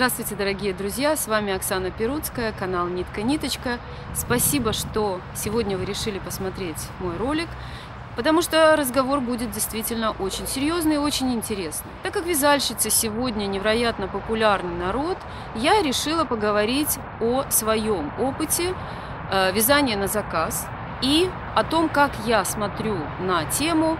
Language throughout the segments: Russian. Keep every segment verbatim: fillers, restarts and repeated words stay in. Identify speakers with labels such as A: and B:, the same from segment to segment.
A: Здравствуйте, дорогие друзья! С вами Оксана Перуцкая, канал Нитка-Ниточка. Спасибо, что сегодня вы решили посмотреть мой ролик, потому что разговор будет действительно очень серьезный и очень интересный. Так как вязальщицы сегодня невероятно популярный народ, я решила поговорить о своем опыте э, вязания на заказ и о том, как я смотрю на тему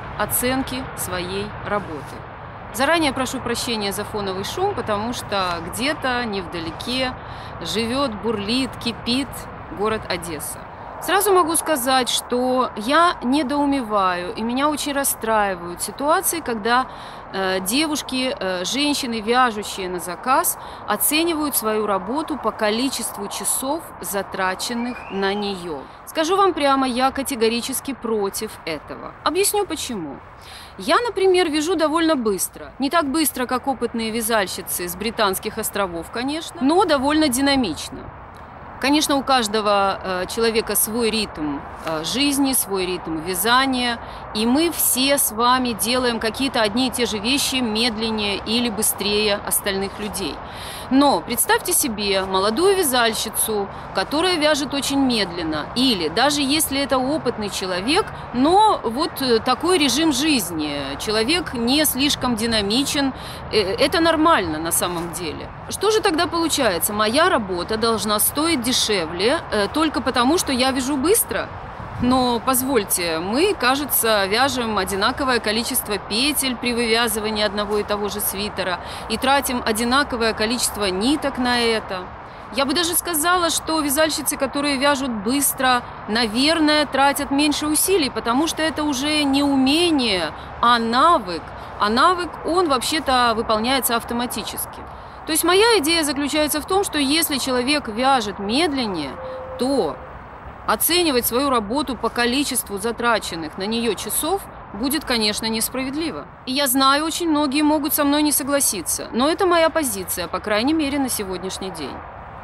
A: оценки своей работы. Заранее прошу прощения за фоновый шум, потому что где-то невдалеке живет, бурлит, кипит город Одесса. Сразу могу сказать, что я недоумеваю и меня очень расстраивают ситуации, когда э, девушки, э, женщины, вяжущие на заказ, оценивают свою работу по количеству часов, затраченных на нее. Скажу вам прямо, я категорически против этого. Объясню почему. Я, например, вяжу довольно быстро. Не так быстро, как опытные вязальщицы с Британских островов, конечно, но довольно динамично. Конечно, у каждого э, человека свой ритм э, жизни, свой ритм вязания, и мы все с вами делаем какие-то одни и те же вещи медленнее или быстрее остальных людей. Но представьте себе молодую вязальщицу, которая вяжет очень медленно, или даже если это опытный человек, но вот такой режим жизни, человек не слишком динамичен, э, это нормально на самом деле. Что же тогда получается? Моя работа должна стоить дешевле э, только потому, что я вяжу быстро? Но позвольте, мы, кажется, вяжем одинаковое количество петель при вывязывании одного и того же свитера и тратим одинаковое количество ниток на это. Я бы даже сказала, что вязальщицы, которые вяжут быстро, наверное, тратят меньше усилий, потому что это уже не умение, а навык. А навык, он вообще-то выполняется автоматически. То есть моя идея заключается в том, что если человек вяжет медленнее, то оценивать свою работу по количеству затраченных на нее часов будет, конечно, несправедливо. И я знаю, очень многие могут со мной не согласиться, но это моя позиция, по крайней мере, на сегодняшний день.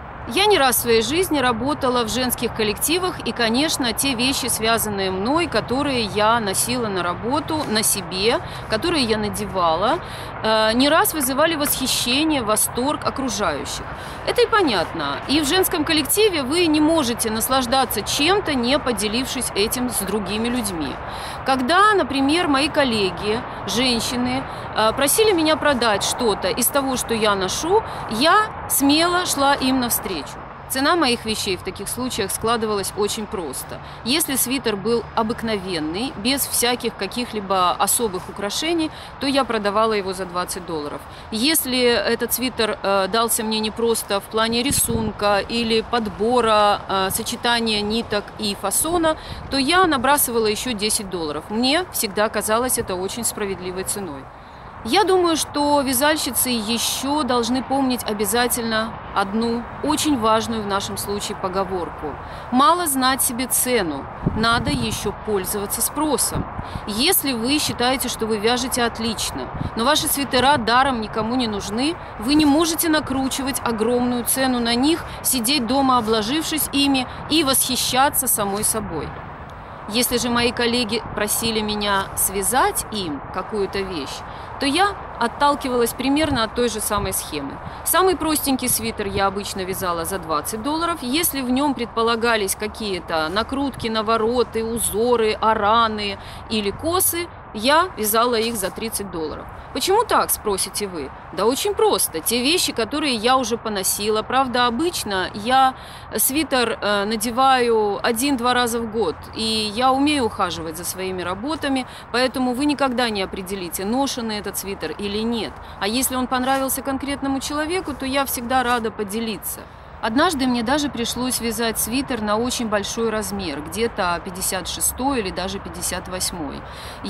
A: Я не раз в своей жизни работала в женских коллективах, и, конечно, те вещи, связанные мной, которые я носила на работу, на себе, которые я надевала, не раз вызывали восхищение, восторг окружающих. Это и понятно. И в женском коллективе вы не можете наслаждаться чем-то, не поделившись этим с другими людьми. Когда, например, мои коллеги, женщины, просили меня продать что-то из того, что я ношу, я смело шла им навстречу. Цена моих вещей в таких случаях складывалась очень просто. Если свитер был обыкновенный, без всяких каких-либо особых украшений, то я продавала его за двадцать долларов. Если этот свитер э, дался мне не просто в плане рисунка или подбора, э, сочетания ниток и фасона, то я набрасывала еще десять долларов. Мне всегда казалось это очень справедливой ценой. Я думаю, что вязальщицы еще должны помнить обязательно одну очень важную в нашем случае поговорку. Мало знать себе цену, надо еще пользоваться спросом. Если вы считаете, что вы вяжете отлично, но ваши свитера даром никому не нужны, вы не можете накручивать огромную цену на них, сидеть дома, обложившись ими, и восхищаться самой собой. Если же мои коллеги просили меня связать им какую-то вещь, то я отталкивалась примерно от той же самой схемы. Самый простенький свитер я обычно вязала за двадцать долларов. Если в нем предполагались какие-то накрутки, навороты, узоры, ораны или косы, я вязала их за тридцать долларов. Почему так, спросите вы? Да очень просто. Те вещи, которые я уже поносила. Правда, обычно я свитер э, надеваю один-два раза в год. И я умею ухаживать за своими работами, поэтому вы никогда не определите, ношенный этот свитер или нет. А если он понравился конкретному человеку, то я всегда рада поделиться. Однажды мне даже пришлось вязать свитер на очень большой размер, где-то пятьдесят шестой или даже пятьдесят восьмой.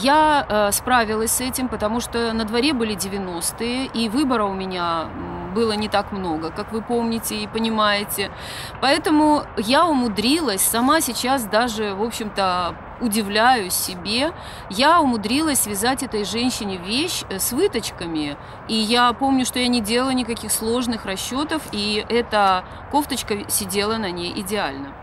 A: Я э, справилась с этим, потому что на дворе были девяностые, и выбора у меня было не так много, как вы помните и понимаете. Поэтому я умудрилась, сама сейчас даже, в общем-то, удивляюсь себе, я умудрилась связать этой женщине вещь с выточками. И я помню, что я не делала никаких сложных расчетов, и эта кофточка сидела на ней идеально.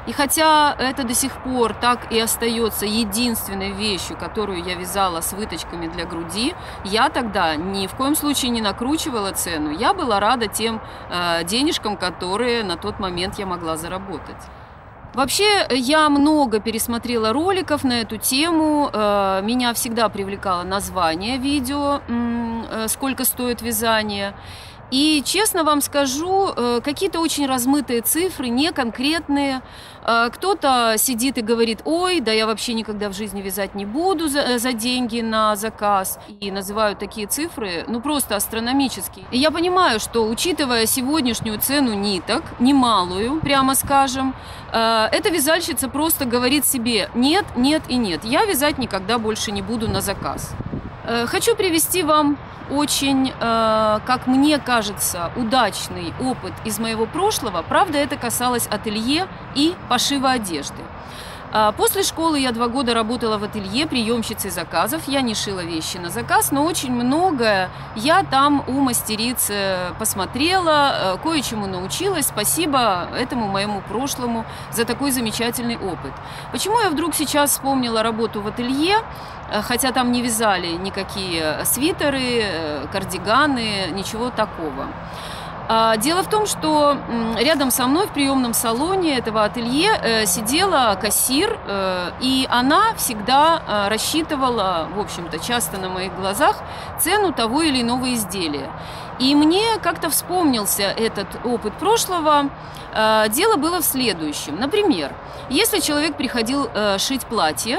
A: И хотя это до сих пор так и остается единственной вещью, которую я вязала с выточками для груди, я тогда ни в коем случае не накручивала цену. Я была рада тем э, денежкам, которые на тот момент я могла заработать. Вообще, я много пересмотрела роликов на эту тему. Меня всегда привлекало название видео, сколько стоит вязание. И, честно вам скажу, какие-то очень размытые цифры, не конкретные. Кто-то сидит и говорит: ой, да я вообще никогда в жизни вязать не буду за, за деньги на заказ. И называют такие цифры, ну, просто астрономические. И я понимаю, что, учитывая сегодняшнюю цену ниток, немалую, прямо скажем, эта вязальщица просто говорит себе: нет, нет и нет, я вязать никогда больше не буду на заказ. Хочу привести вам очень, как мне кажется, удачный опыт из моего прошлого. Правда, это касалось ателье и пошива одежды. После школы я два года работала в ателье приемщицей заказов. Я не шила вещи на заказ, но очень многое я там у мастериц посмотрела, кое-чему научилась. Спасибо этому моему прошлому за такой замечательный опыт. Почему я вдруг сейчас вспомнила работу в ателье, хотя там не вязали никакие свитеры, кардиганы, ничего такого? Дело в том, что рядом со мной в приемном салоне этого ателье сидела кассир, и она всегда рассчитывала, в общем-то, часто на моих глазах, цену того или иного изделия. И мне как-то вспомнился этот опыт прошлого. Дело было в следующем. Например, если человек приходил шить платье,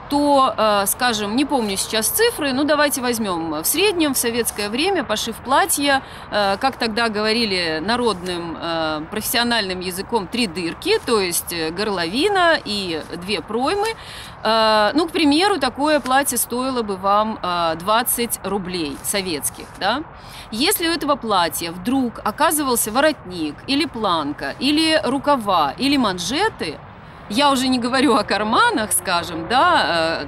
A: то, скажем, не помню сейчас цифры, ну давайте возьмем в среднем в советское время пошив платья, как тогда говорили народным профессиональным языком, три дырки, то есть горловина и две проймы. Ну, к примеру, такое платье стоило бы вам двадцать рублей советских, да? Если у этого платья вдруг оказывался воротник или планка, или рукава, или манжеты, я уже не говорю о карманах, скажем, да,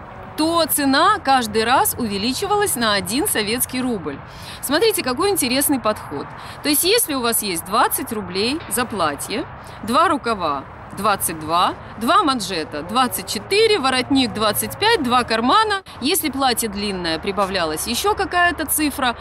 A: то цена каждый раз увеличивалась на один советский рубль. Смотрите, какой интересный подход. То есть, если у вас есть двадцать рублей за платье, два рукава двадцать два, два манжета двадцать четыре, воротник двадцать пять, два кармана. Если платье длинное, прибавлялась еще какая-то цифра.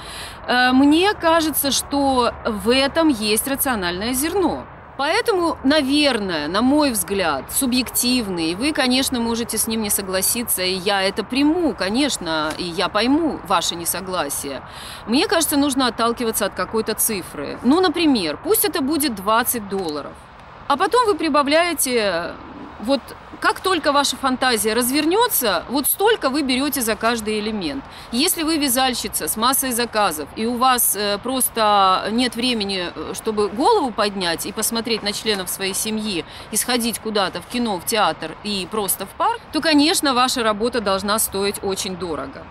A: Мне кажется, что в этом есть рациональное зерно. Поэтому, наверное, на мой взгляд, субъективный, и вы, конечно, можете с ним не согласиться, и я это приму, конечно, и я пойму ваше несогласие. Мне кажется, нужно отталкиваться от какой-то цифры. Ну, например, пусть это будет двадцать долларов, а потом вы прибавляете, вот как только ваша фантазия развернется, вот столько вы берете за каждый элемент. Если вы вязальщица с массой заказов, и у вас просто нет времени, чтобы голову поднять и посмотреть на членов своей семьи, и сходить куда-то в кино, в театр и просто в парк, то, конечно, ваша работа должна стоить очень дорого.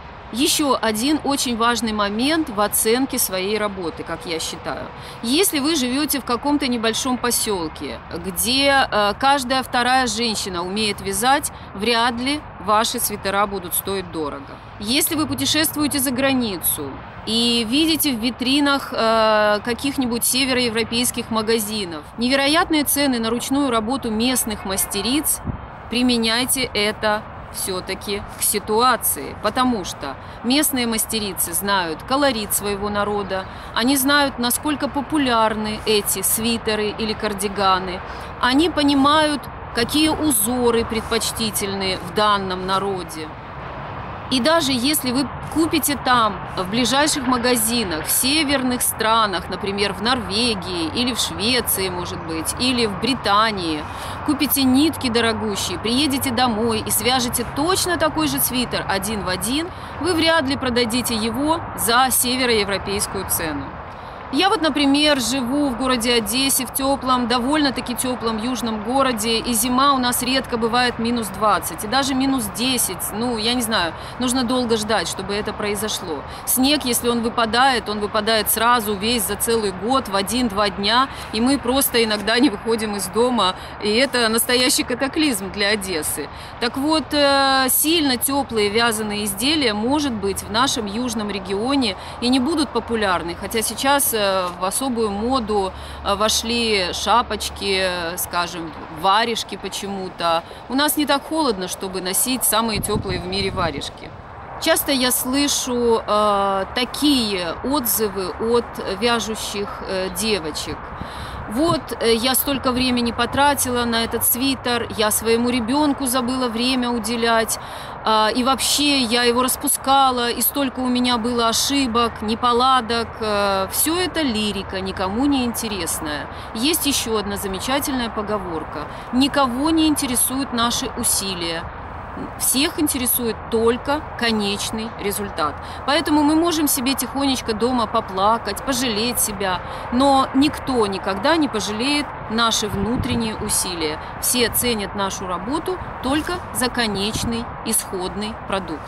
A: Еще один очень важный момент в оценке своей работы, как я считаю. Если вы живете в каком-то небольшом поселке, где э, каждая вторая женщина умеет вязать, вряд ли ваши свитера будут стоить дорого. Если вы путешествуете за границу и видите в витринах э, каких-нибудь североевропейских магазинов невероятные цены на ручную работу местных мастериц, применяйте это все-таки к ситуации, потому что местные мастерицы знают колорит своего народа, они знают, насколько популярны эти свитеры или кардиганы, они понимают, какие узоры предпочтительны в данном народе. И даже если вы купите там, в ближайших магазинах, в северных странах, например, в Норвегии или в Швеции, может быть, или в Британии, купите нитки дорогущие, приедете домой и свяжете точно такой же свитер один в один, вы вряд ли продадите его за североевропейскую цену. Я вот, например, живу в городе Одессе, в теплом, довольно-таки теплом южном городе, и зима у нас редко бывает минус двадцать, и даже минус десять, ну, я не знаю, нужно долго ждать, чтобы это произошло. Снег, если он выпадает, он выпадает сразу, весь, за целый год, в один-два дня, и мы просто иногда не выходим из дома, и это настоящий катаклизм для Одессы. Так вот, сильно теплые вязаные изделия, может быть, в нашем южном регионе и не будут популярны, хотя сейчас в особую моду вошли шапочки, скажем, варежки почему-то. У нас не так холодно, чтобы носить самые теплые в мире варежки. Часто я слышу э, такие отзывы от вяжущих э, девочек. Вот, я столько времени потратила на этот свитер, я своему ребенку забыла время уделять, и вообще я его распускала, и столько у меня было ошибок, неполадок. Все это лирика, никому не интересная. Есть еще одна замечательная поговорка: никого не интересуют наши усилия. Всех интересует только конечный результат. Поэтому мы можем себе тихонечко дома поплакать, пожалеть себя, но никто никогда не пожалеет наши внутренние усилия. Все ценят нашу работу только за конечный исходный продукт.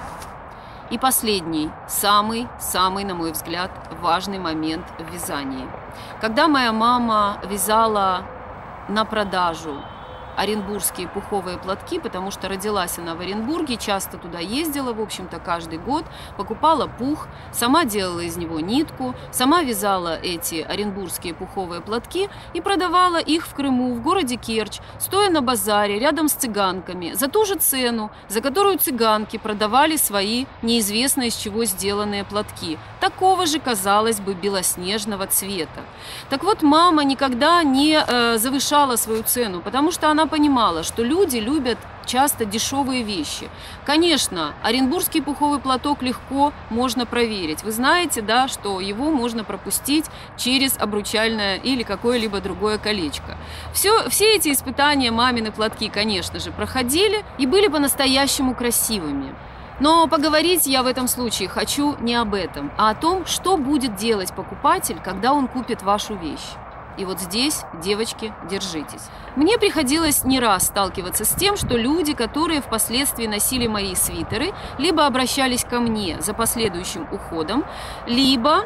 A: И последний, самый-самый, на мой взгляд, важный момент в вязании. Когда моя мама вязала на продажу оренбургские пуховые платки, потому что родилась она в Оренбурге, часто туда ездила, в общем-то, каждый год, покупала пух, сама делала из него нитку, сама вязала эти оренбургские пуховые платки и продавала их в Крыму, в городе Керчь, стоя на базаре рядом с цыганками, за ту же цену, за которую цыганки продавали свои неизвестно из чего сделанные платки, такого же, казалось бы, белоснежного цвета. Так вот, мама никогда не э, завышала свою цену, потому что она понимала, что люди любят часто дешевые вещи. Конечно, оренбургский пуховый платок легко можно проверить. Вы знаете, да, что его можно пропустить через обручальное или какое-либо другое колечко. Все, все эти испытания мамины платки, конечно же, проходили и были по-настоящему красивыми. Но поговорить я в этом случае хочу не об этом, а о том, что будет делать покупатель, когда он купит вашу вещь. И вот здесь, девочки, держитесь. Мне приходилось не раз сталкиваться с тем, что люди, которые впоследствии носили мои свитеры, либо обращались ко мне за последующим уходом, либо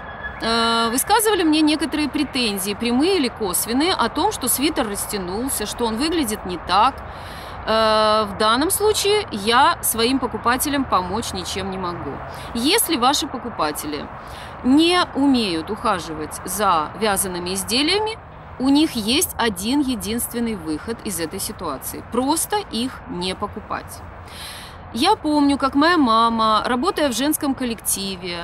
A: э, высказывали мне некоторые претензии, прямые или косвенные, о том, что свитер растянулся, что он выглядит не так. Э, в данном случае я своим покупателям помочь ничем не могу. Если ваши покупатели не умеют ухаживать за вязаными изделиями, у них есть один единственный выход из этой ситуации – просто их не покупать. Я помню, как моя мама, работая в женском коллективе,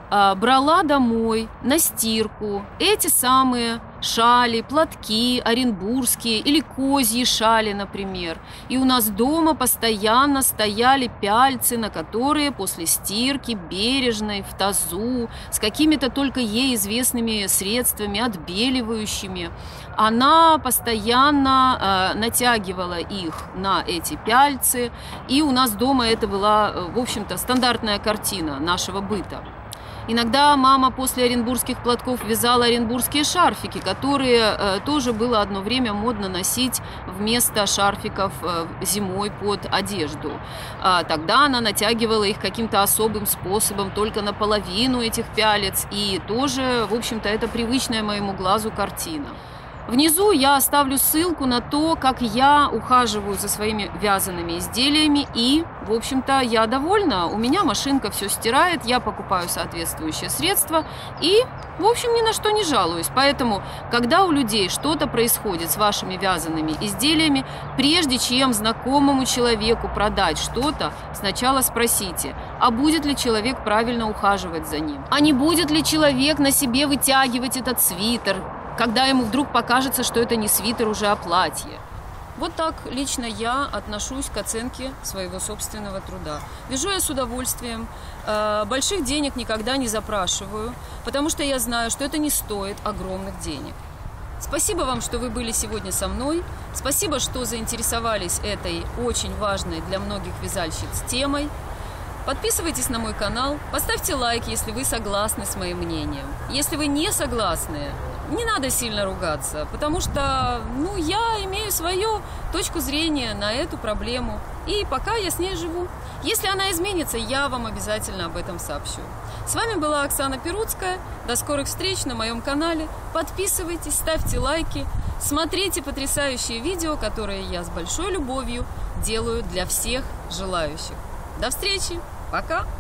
A: брала домой на стирку эти самые шали, платки оренбургские или козьи шали, например. И у нас дома постоянно стояли пяльцы, на которые после стирки бережной в тазу с какими-то только ей известными средствами, отбеливающими, она постоянно э, натягивала их на эти пяльцы. И у нас дома это была, в общем-то, стандартная картина нашего быта. Иногда мама после оренбургских платков вязала оренбургские шарфики, которые э, тоже было одно время модно носить вместо шарфиков э, зимой под одежду. А тогда она натягивала их каким-то особым способом, только наполовину этих пялец, и тоже, в общем-то, это привычная моему глазу картина. Внизу я оставлю ссылку на то, как я ухаживаю за своими вязаными изделиями, и, в общем-то, я довольна. У меня машинка все стирает, я покупаю соответствующее средство и, в общем, ни на что не жалуюсь. Поэтому, когда у людей что-то происходит с вашими вязаными изделиями, прежде чем знакомому человеку продать что-то, сначала спросите, а будет ли человек правильно ухаживать за ним? А не будет ли человек на себе вытягивать этот свитер, когда ему вдруг покажется, что это не свитер уже, а платье. Вот так лично я отношусь к оценке своего собственного труда. Вяжу я с удовольствием, больших денег никогда не запрашиваю, потому что я знаю, что это не стоит огромных денег. Спасибо вам, что вы были сегодня со мной. Спасибо, что заинтересовались этой очень важной для многих вязальщиц темой. Подписывайтесь на мой канал, поставьте лайк, если вы согласны с моим мнением. Если вы не согласны, не надо сильно ругаться, потому что, ну, я имею свою точку зрения на эту проблему, и пока я с ней живу. Если она изменится, я вам обязательно об этом сообщу. С вами была Оксана Перуцкая. До скорых встреч на моем канале. Подписывайтесь, ставьте лайки, смотрите потрясающие видео, которые я с большой любовью делаю для всех желающих. До встречи! Пока!